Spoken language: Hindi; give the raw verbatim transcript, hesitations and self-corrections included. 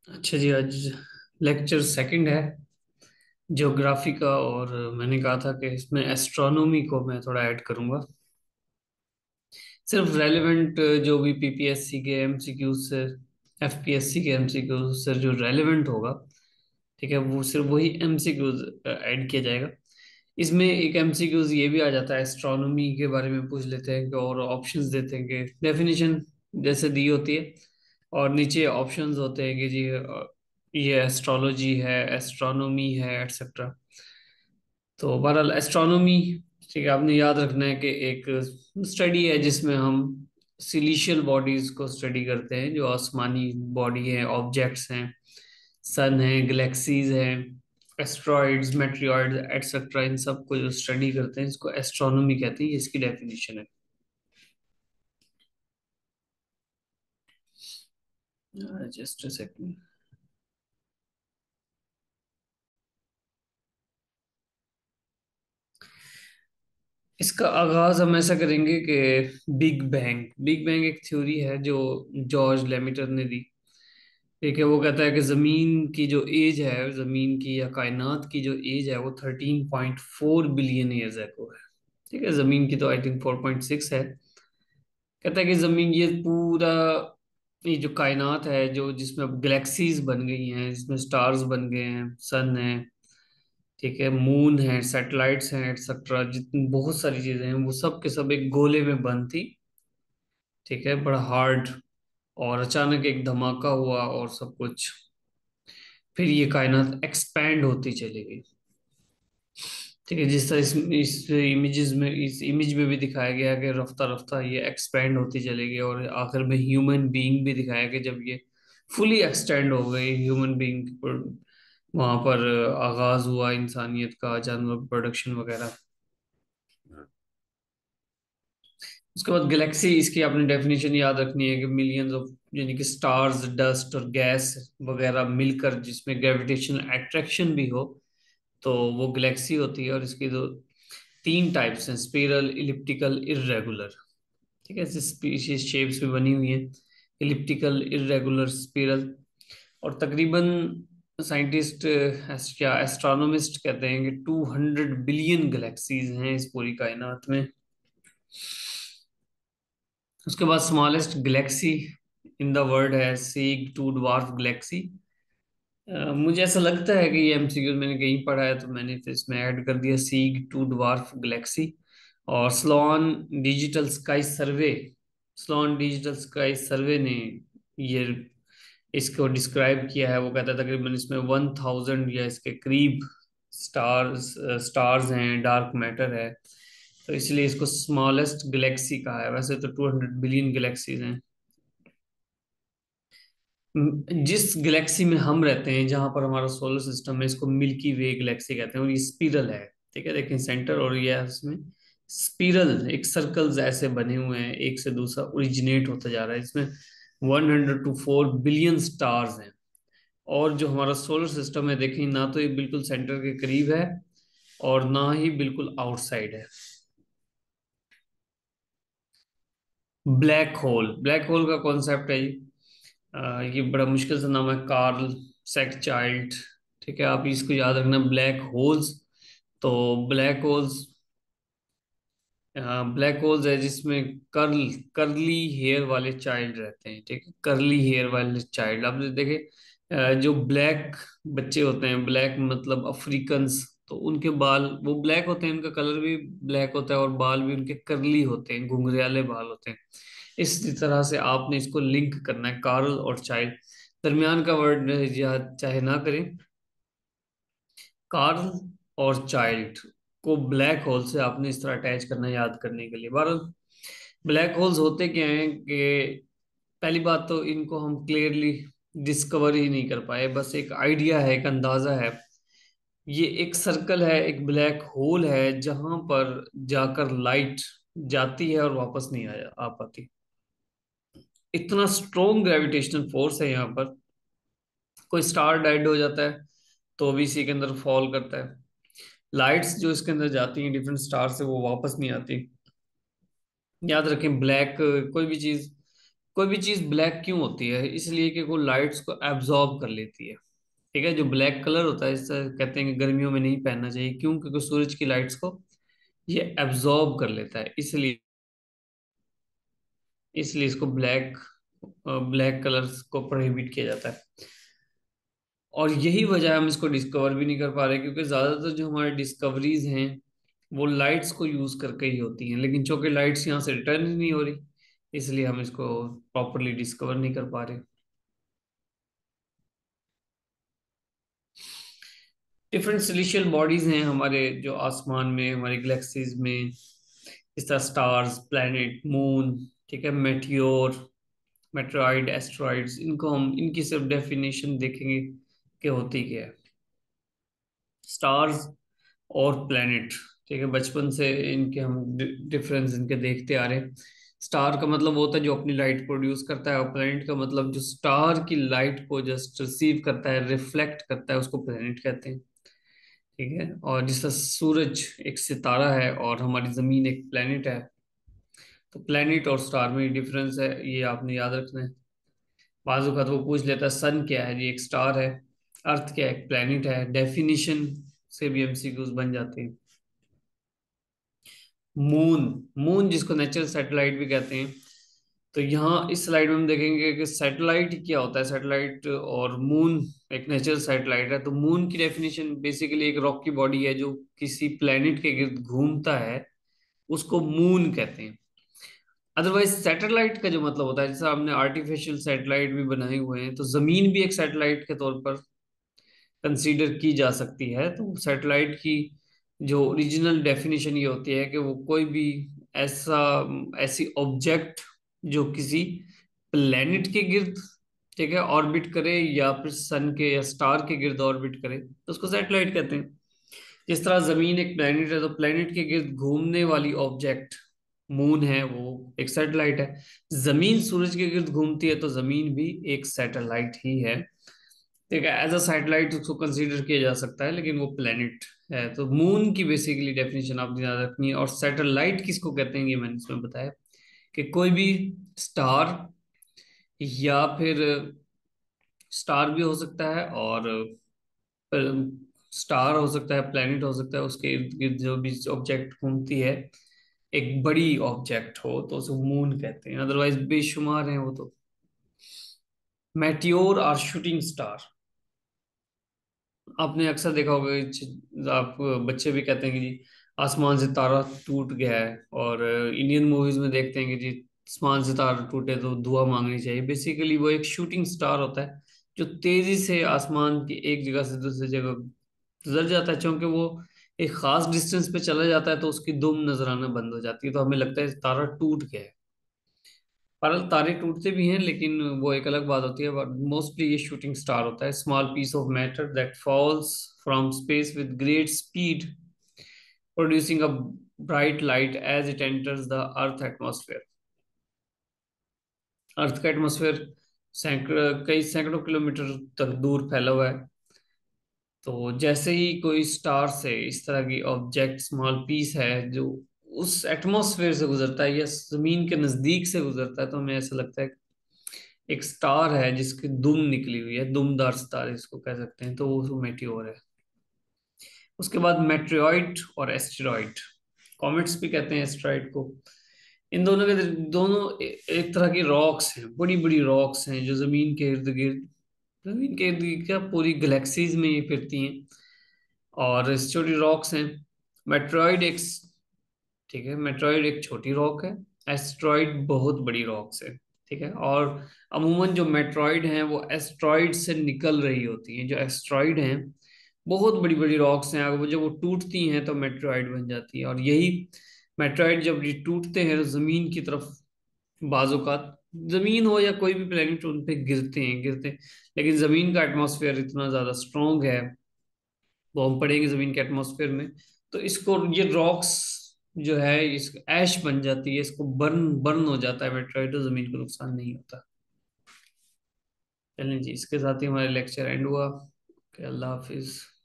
अच्छा जी, आज लेक्चर सेकंड है ज्योग्राफी का। और मैंने कहा था कि इसमें एस्ट्रोनॉमी को मैं थोड़ा ऐड करूंगा। सिर्फ रेलेवेंट जो भी पीपीएससी के एमसीक्यूज से, एफपीएससी के एमसीक्यूज से जो रेलेवेंट होगा, ठीक है, वो सिर्फ वही एमसीक्यूज ऐड किया जाएगा। इसमें एक एमसीक्यूज ये भी आ जाता है, एस्ट्रोनॉमी के बारे में पूछ लेते हैं कि, और ऑप्शंस देते हैं कि डेफिनेशन जैसे दी होती है, और नीचे ऑप्शंस होते हैं कि जी अ, ये एस्ट्रोलॉजी है, एस्ट्रोनॉमी है, एटसेट्रा। तो बहरहाल एस्ट्रोनॉमी, ठीक है, आपने याद रखना है कि एक स्टडी है जिसमें हम सिलिशियल बॉडीज को स्टडी करते हैं, जो आसमानी बॉडी है, ऑब्जेक्ट्स हैं, सन है, गैलेक्सीज हैं, एस्ट्रॉइड्स, मेटेरियॉइड्स, एटसेट्रा। इन सब को जो स्टडी करते हैं इसको एस्ट्रोनॉमी कहते हैं। ये इसकी डेफिनेशन है। Just a second. इसका आगाज हम ऐसा करेंगे कि बिग बैंग बिग बैंग एक थ्योरी है जो जॉर्ज लेमिटर ने दी। ठीक है, वो कहता है कि जमीन की जो एज है, जमीन की या कायनात की जो एज है, वो thirteen point four billion years ago है। ठीक है, जमीन की तो I think four point six है। कहता है कि जमीन, ये पूरा, ये जो कायनात है, जो जिसमें अब गैलेक्सीज बन गई हैं, जिसमें स्टार्स बन गए हैं, सन है, ठीक है, मून है, सैटेलाइट्स हैं, एक्सेट्रा, जितनी बहुत सारी चीजें हैं, वो सब के सब एक गोले में बंद थी। ठीक है, बड़ा हार्ड। और अचानक एक धमाका हुआ और सब कुछ, फिर ये कायनात एक्सपैंड होती चली गई। ठीक है, जिस तरह इस इस इमेजेस में, इस इमेज में भी दिखाया गया कि रफ्ता रफ्ता ये एक्सपैंड होती चली गई, और आखिर में ह्यूमन बीइंग भी दिखाया कि जब ये फुली एक्सटेंड हो गई, ह्यूमन बीइंग पर वहां पर आगाज हुआ इंसानियत का, जानवर प्रोडक्शन वगैरह। उसके बाद गैलेक्सी, इसकी आपने डेफिनेशन याद रखनी है कि मिलियंस ऑफ, यानी कि स्टार्स, डस्ट और गैस वगैरह मिलकर जिसमें ग्रेविटेशनल अट्रैक्शन भी हो, तो वो गैलेक्सी होती है। और इसकी दो तीन टाइप्स हैं, स्पिरल, इलिप्टिकल, इर्रेगुलर। ठीक है, स्पीशीज शेप्स में बनी हुई है, इलिप्टिकल, इर्रेगुलर, स्पिरल। और तकरीबन साइंटिस्ट, क्या एस्ट्रोनॉमिस्ट कहते हैं कि टू हंड्रेड बिलियन गैलेक्सीज हैं इस पूरी कायनात में। उसके बाद smallest galaxy in the world है सीग टू ड्वार्फ गैलेक्सी। मुझे ऐसा लगता है कि ये एमसीक्यू मैंने कहीं पढ़ा है, तो मैंने फिर इसमें ऐड कर दिया सीग टू ड्वार्फ गैलेक्सी। और Sloan digital sky survey, Sloan digital sky survey ने ये इसको डिस्क्राइब किया है। वो कहता है तकरीबन इसमें वन थाउजेंड या इसके करीब स्टार्स स्टार्स हैं, डार्क मैटर है, तो इसलिए इसको स्मॉलेस्ट गैलेक्सी कहा है। वैसे तो टू हंड्रेड बिलियन गैलेक्सीज हैं। जिस गैलेक्सी में हम रहते हैं, जहां पर हमारा सोलर सिस्टम है, इसको मिल्की वे गैलेक्सी कहते हैं, और ये स्पिरल है। ठीक है, देखें सेंटर, और ये है उसमें स्पिरल, एक सर्कल्स ऐसे बने हुए हैं, एक से दूसरा ओरिजिनेट होता जा रहा है। इसमें one hundred to four billion stars हैं। और जो हमारा सोलर सिस्टम है, देखें, ना तो ये बिल्कुल सेंटर के करीब है, और ना ही बिल्कुल आउटसाइड है। ब्लैक होल, ब्लैक होल का कॉन्सेप्ट है ये। अ, ये बड़ा मुश्किल से नाम है, कार्ल सेक चाइल्ड। ठीक है, आप इसको याद रखना, ब्लैक होल्स। तो ब्लैक होल्स, ब्लैक होल्स है जिसमें कर्ल कर्ली हेयर वाले चाइल्ड रहते हैं। ठीक है, कर्ली हेयर वाले चाइल्ड आपने देखे। अ, जो ब्लैक बच्चे होते हैं, ब्लैक मतलब अफ्रीकन्स, तो उनके बाल वो ब्लैक होते हैं, उनका कलर भी ब्लैक होता है, और बाल भी उनके कर्ली होते हैं, घुंघराले बाल होते हैं। इसी तरह से आपने इसको लिंक करना है, कार्ल और चाइल्ड। दरमियान का वर्ड या चाहे ना करें, कार्ल और चाइल्ड को ब्लैक होल से आपने इस तरह अटैच करना है, याद करने के लिए। बारह ब्लैक होल्स होते क्या हैं कि, पहली बात तो इनको हम क्लियरली डिस्कवर ही नहीं कर पाए, बस एक आइडिया है, एक अंदाजा है। ये एक सर्कल है, एक ब्लैक होल है, जहां पर जाकर लाइट जाती है और वापस नहीं आया आ पाती। इतना स्ट्रॉन्ग ग्रेविटेशनल फोर्स है यहाँ पर। कोई स्टार डेड हो जाता है तो भी इसी के अंदर फॉल करता है। लाइट्स जो इसके अंदर जाती हैं डिफरेंट स्टार से, वो वापस नहीं आती। याद रखें, ब्लैक कोई भी चीज कोई भी चीज ब्लैक क्यों होती है? इसलिए कि वो लाइट्स को एब्जॉर्ब कर लेती है। ठीक है, जो ब्लैक कलर होता है इसे कहते हैं कि गर्मियों में नहीं पहनना चाहिए। क्यों? क्योंकि सूरज की लाइट्स को ये एब्जॉर्ब कर लेता है, इसलिए इसलिए इसको ब्लैक ब्लैक कलर्स को प्रोहिबिट किया जाता है। और यही वजह है हम इसको डिस्कवर भी नहीं कर पा रहे, क्योंकि ज्यादातर जो हमारे डिस्कवरीज हैं वो लाइट्स को यूज करके ही होती हैं, लेकिन चूंकि लाइट्स यहाँ से रिटर्न ही नहीं हो रही, इसलिए हम इसको प्रॉपरली डिस्कवर नहीं कर पा रहे। डिफरेंट सिलिशियल बॉडीज हैं हमारे जो आसमान में, हमारे गैलेक्सीज में, इस तरह स्टार्स, प्लैनेट, मून, ठीक है, मेटियोर, मेट्रॉइड, एस्ट्रॉइड्स, इनको हम इनकी सिर्फ डेफिनेशन देखेंगे कि होती क्या है। स्टार्स और प्लैनेट, ठीक है, बचपन से इनके हम डिफरेंस इनके देखते आ रहे हैं। स्टार का मतलब होता है जो अपनी लाइट प्रोड्यूस करता है, और प्लैनेट का मतलब जो स्टार की लाइट को जस्ट रिसीव करता है, रिफ्लेक्ट करता है, उसको प्लैनेट कहते हैं। ठीक है, और जिस तरह सूरज एक सितारा है और हमारी जमीन एक प्लैनेट है, तो प्लैनेट और स्टार में डिफरेंस है, ये आपने याद रखना है। बाजू का तो वो पूछ लेता है सन क्या है जी, एक स्टार है। अर्थ क्या है, एक प्लैनेट है। डेफिनेशन से भी एमसीक्यूज बन जाते हैं। मून, मून जिसको नेचुरल सैटेलाइट भी कहते हैं। तो यहाँ इस स्लाइड में हम देखेंगे कि सैटेलाइट क्या होता है। सैटेलाइट और मून एक नेचुरल सैटेलाइट है। तो मून की डेफिनेशन बेसिकली एक रॉक की बॉडी है जो किसी प्लेनेट के गिर्द घूमता है, उसको मून कहते हैं। अदरवाइज सैटेलाइट का जो मतलब होता है, जैसे हमने आर्टिफिशियल सैटेलाइट भी बनाए हुए हैं, तो जमीन भी एक सैटेलाइट के तौर पर कंसीडर की जा सकती है। तो सैटेलाइट की जो ओरिजिनल डेफिनेशन ये होती है कि वो कोई भी ऐसा ऐसी ऑब्जेक्ट जो किसी प्लेनेट के गिर्द, ठीक है, ऑर्बिट करे, या फिर सन के या स्टार के गिर्द ऑर्बिट करे, तो उसको सैटेलाइट कहते हैं। जिस तरह जमीन एक प्लेनेट है, तो प्लेनेट के गिर्द घूमने वाली ऑब्जेक्ट मून है, वो एक सैटेलाइट है। जमीन सूरज के गिर्द घूमती है, तो जमीन भी एक सैटेलाइट ही है। ठीक है, एज अ सैटेलाइट उसको कंसीडर किया जा सकता है, लेकिन वो प्लेनेट है। तो मून की बेसिकली डेफिनेशन आपने याद रखनी है। और सैटेलाइट किसको कहते हैं ये मैंने इसमें बताया, कि कोई भी स्टार, या फिर स्टार भी हो सकता है, और स्टार हो सकता है, प्लेनेट हो सकता है, उसके इर्द गिर्द जो भी ऑब्जेक्ट घूमती है, एक बड़ी ऑब्जेक्ट हो, तो उसे मून कहते हैं। अदरवाइज बेशुमार हैं वो तो। मेटियोर और शूटिंग स्टार, आपने अक्सर देखा होगा कि च- आप बच्चे भी कहते हैं कि जी आसमान से तारा टूट गया है, और इंडियन मूवीज में देखते हैं कि जी आसमान से तारा टूटे तो दुआ मांगनी चाहिए। बेसिकली वो एक शूटिंग स्टार होता है जो तेजी से आसमान की एक जगह से दूसरी जगह गुजर जाता है। क्योंकि वो एक खास डिस्टेंस पे चला जाता है, तो उसकी दुम नजर आना बंद हो जाती है, तो हमें लगता है तारा टूट गया है। पर तारे टूटते भी हैं, लेकिन वो एक अलग बात होती है। मोस्टली ये शूटिंग स्टार होता है, small piece of matter that falls from space with great speed, producing a bright light as it enters the earth atmosphere. Earth का एटमॉस्फेयर सैकड़ों कई सैकड़ों किलोमीटर तक दूर फैला हुआ है। तो जैसे ही कोई स्टार से इस तरह की ऑब्जेक्ट, स्मॉल पीस है जो उस एटमॉस्फेयर से गुजरता है या जमीन के नजदीक से गुजरता है, तो हमें ऐसा लगता है एक स्टार है जिसकी दुम निकली हुई है, दुमदार सितारे इसको कह सकते हैं, तो वो मेटियोर है। उसके बाद मेट्रोइड और एस्टेरॉइड, कॉमेट्स भी कहते हैं एस्टेरॉइड को। इन दोनों के दोनों ए- एक तरह की रॉक्स हैं, बड़ी बड़ी रॉक्स हैं जो जमीन के इर्द गिर्द, जमीन के इर्द गिर्द क्या पूरी गैलेक्सीज में ये फिरती हैं, और छोटी रॉक्स हैं। मेट्रॉइड एक, ठीक है, मेट्रॉइड एक छोटी रॉक है। एस्ट्रॉइड बहुत बड़ी रॉक्स है। ठीक है, और अमूमन जो मेट्रॉइड हैं वो एस्ट्रॉइड से निकल रही होती हैं। जो एस्ट्रॉइड हैं बहुत बड़ी बड़ी रॉक्स हैं, अगर वो जब वो टूटती हैं तो मेट्रॉइड बन जाती है। और यही मेट्रॉइड जब ये टूटते हैं तो जमीन की तरफ बाजू का, जमीन हो या कोई भी प्लेनेट, उन पे गिरते हैं गिरते हैं लेकिन जमीन का एटमॉस्फेयर इतना ज्यादा स्ट्रांग है, वो हम पड़ेंगे जमीन के एटमॉस्फेयर में, तो इसको ये रॉक्स जो है इस ऐश बन जाती है, इसको बर्न बर्न हो जाता है मेटेराइट, तो जमीन को नुकसान नहीं होता। चलें जी, इसके साथ ही हमारा लेक्चर एंड हुआ। Okay, अल्लाह हाफिज।